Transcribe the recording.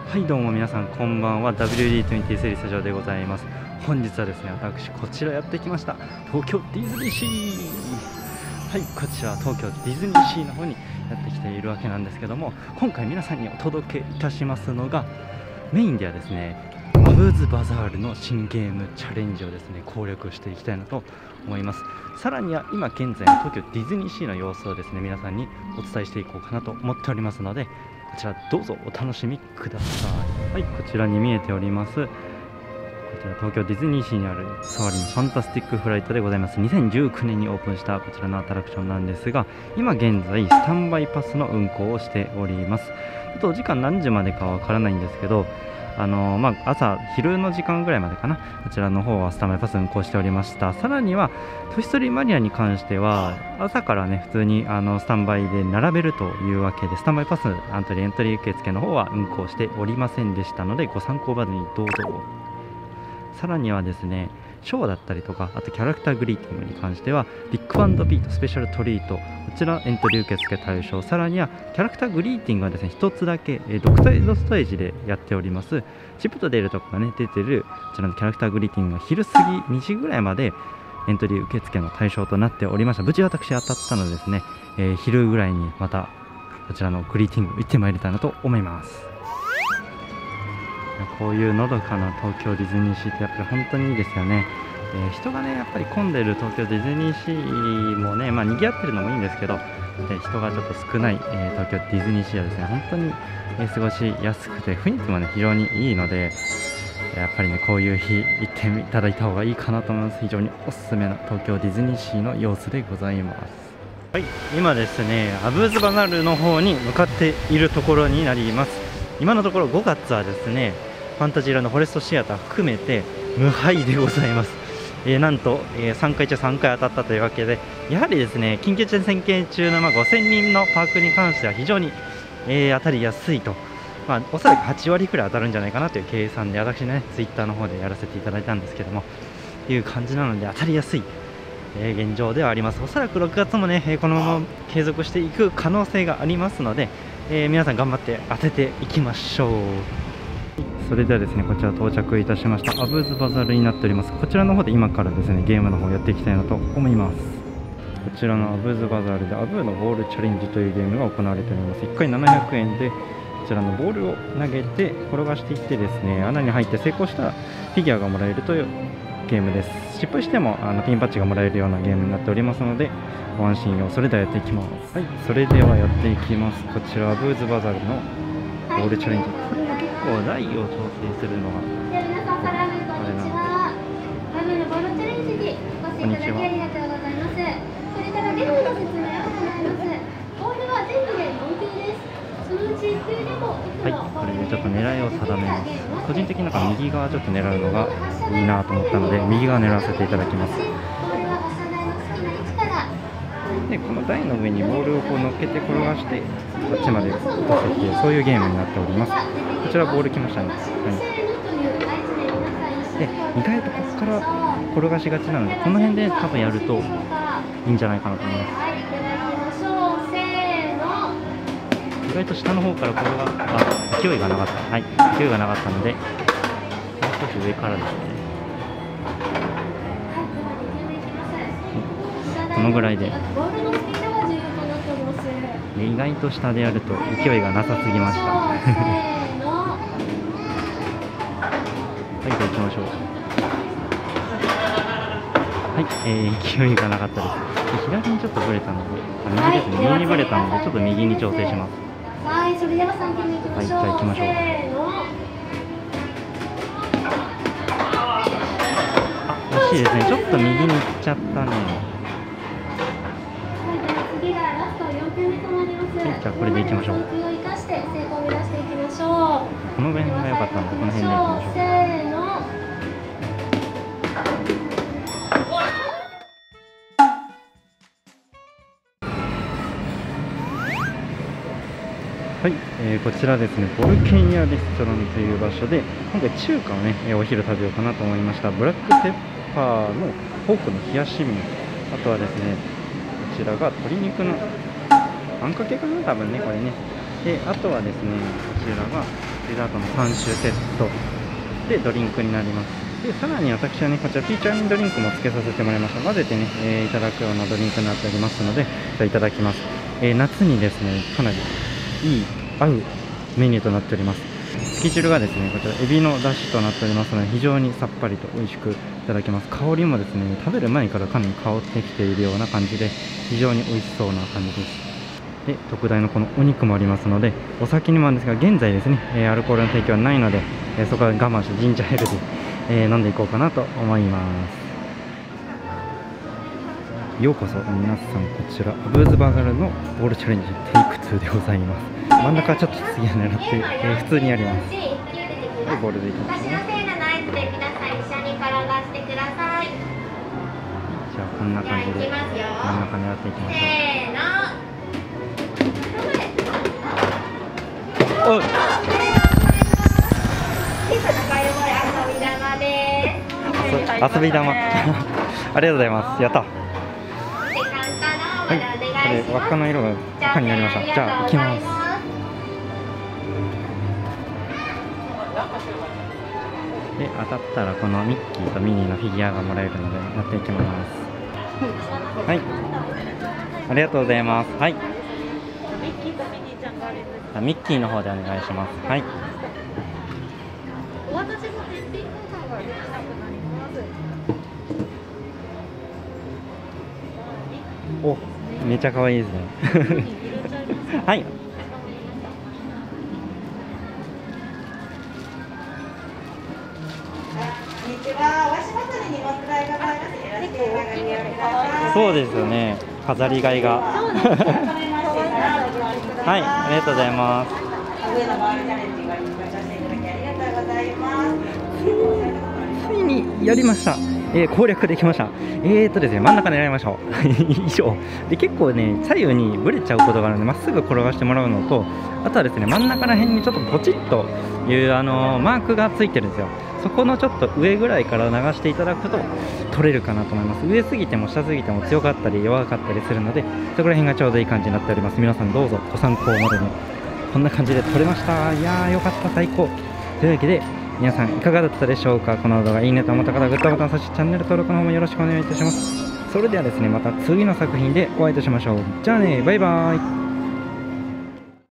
はいどうも皆さんこんばんは。 WD20 セリスタジオでございます。本日はですね、私こちらやってきました。東京ディズニーシー。はい、こちら東京ディズニーシーの方にやってきているわけなんですけども、今回皆さんにお届けいたしますのが、メインではですね、アブーズバザールの新ゲームチャレンジをですね攻略していきたいなと思います。さらには今現在の東京ディズニーシーの様子をですね皆さんにお伝えしていこうかなと思っておりますので、こちらどうぞお楽しみください。はい、こちらに見えております、こちら東京ディズニーシーにあるソアリンファンタスティックフライトでございます。2019年にオープンしたこちらのアトラクションなんですが、今現在スタンバイパスの運行をしております。お時間何時までかわからないんですけど、朝昼の時間ぐらいまでかな、こちらの方はスタンバイパス運行しておりました。さらにはトイストーリーマニアに関しては朝からね普通にスタンバイで並べるというわけで、スタンバイパスエントリー受付の方は運行しておりませんでしたので、ご参考までにどうぞ。さらにはですね、ショーだったりとか、あとキャラクターグリーティングに関してはビッグ&ビートスペシャルトリート、こちらエントリー受付対象。さらにはキャラクターグリーティングはですね1つだけドクタイドステージでやっております。チップとデールとかがね出てるこちらのキャラクターグリーティングは昼過ぎ2時ぐらいまでエントリー受付の対象となっておりました。無事私当たったのでですね、昼ぐらいにまたこちらのグリーティング行ってまいりたいなと思います。こういうのどかな東京ディズニーシーってやっぱり本当にいいですよね。人がねやっぱり混んでる東京ディズニーシーもね、賑わってるのもいいんですけど、人がちょっと少ない、東京ディズニーシーはですね本当に、過ごしやすくて雰囲気もね非常にいいので、やっぱりねこういう日行っていただいた方がいいかなと思います。非常におすすめな東京ディズニーシーの様子でございます。はい、今ですねアブーズバザールの方に向かっているところになります。今のところ5月はですねファンタジーランドフォレストシアター含めて無敗でございます。なんと、3回中3回当たったというわけで、やはりですね緊急事態宣言中の5000人のパークに関しては非常に、当たりやすいと、おそらく8割くらい当たるんじゃないかなという計算で、私ねツイッターの方でやらせていただいたんですけども、いう感じなので当たりやすい、現状ではあります。おそらく6月もね、このまま継続していく可能性がありますので、皆さん頑張って当てていきましょう。それではですねこちら到着いたしましたアブーズバザールになっております。こちらの方で今からですねゲームの方やっていきたいなと思います。こちらのアブーズバザールでアブーのボールチャレンジというゲームが行われております。1回700円でこちらのボールを投げて転がしていってですね、穴に入って成功したらフィギュアがもらえるというゲームです。失敗してもピンバッジがもらえるようなゲームになっておりますのでご安心を。それではやっていきます。はい、それではやっていきます。こちらアブーズバザールのボールチャレンジ、これは結構台を調整するのがあれなので、こんにちは。 ありがとうございます。それからゲームの説明を行います。ボールは全部で4球です。そのうち1球でもはい、これでちょっと狙いを定めます。個人的に右側ちょっと狙うのがいいなと思ったので右側狙わせていただきます。でこの台の上にボールをこう乗っけて転がしてこっちまで落とせっていう、そういうゲームになっております。こちらボール来ましたね。はい、で意外とここから転がしがちなので、この辺で多分やるといいんじゃないかなと思います。意外と下の方からこれが勢いがなかった。はい、勢いがなかったのでもう少し上からですね、このぐらいで。意外と下でやると勢いがなさすぎましたはい、じゃあ行きましょう。はい、勢いがなかったです。左にちょっとブレたので、右ですね、右にブレたのでちょっと右に調整します。 はい、それでは3球目いきましょう。 はい、じゃあ行きましょう。惜しいですね、ちょっと右に行っちゃったね。はい、じゃあこれでいきましょう。この辺が良かったのでこの辺でいきましょう。はい、こちらですねボルケニアレストランという場所で今回中華をねお昼食べようかなと思いました。ブラックペッパーのポークの冷やし麺、あとはですねこちらが鶏肉のあんかけかな多分ねこれね。であとはですねこちらがデザートの3種セットでドリンクになります。でさらに私はね、こちらピーチドリンクもつけさせてもらいました。混ぜてね、いただくようなドリンクになっておりますので、じゃあいただきます。夏にですね、かなりいい合うメニューとなっております。つき汁がですね、こちらエビの出汁となっておりますので、非常にさっぱりと美味しくいただけます。香りもですね、食べる前からかなり香ってきているような感じで、非常に美味しそうな感じです。で特大のこのお肉もありますので、お酒にもあるんですが、現在ですね、アルコールの提供はないので、そこは我慢してジンジャーエールで、飲んでいこうかなと思います。ようこそ皆さん、こちらアブーズバーガルのボールチャレンジテイク2でございます。真ん中はちょっと次は狙って、普通にやります。はい、ボールでいきますね。 私のせいのナイスで皆さん一緒に転がしてください。 じゃあこんな感じで真ん中狙っていきましょう。 せーの。 おい、遊び玉ありがとうございます。やった。はい、これ輪っかの色が赤になりました。じゃあ行きます。で当たったらこのミッキーとミニーのフィギュアがもらえるのでやっていきます。はい、ありがとうございます。はい、ミッキーとミニーちゃんがあるんです。ミッキーの方でお願いします。はい、 お渡しの絶品コーナーができなくなります。 お、めっちゃ可愛いですねはい、 こんにちは。わしまさに荷物代がございます。よろしくお願いします。 そうですよね、飾りがいがはい、ありがとうございます。 上のバールチャレンジがご乗車いただきありがとうございます。 ついにやりました。攻略できました。ですね、真ん中狙いましょう以上で、結構ね左右にブレちゃうことがあるので、まっすぐ転がしてもらうのと、あとはですね、真ん中ら辺にちょっとポチッというマークがついてるんですよ。そこのちょっと上ぐらいから流していただくと取れるかなと思います。上すぎても下すぎても強かったり弱かったりするので、そこら辺がちょうどいい感じになっております。皆さんどうぞご参考までに。こんな感じで撮れました。いやーよかった、最高。というわけで皆さんいかがだったでしょうか。この動画いいねと思った方はグッドボタン、そしてチャンネル登録の方もよろしくお願いいたします。それではですね、また次の作品でお会いいたしましょう。じゃあね、バイバーイ。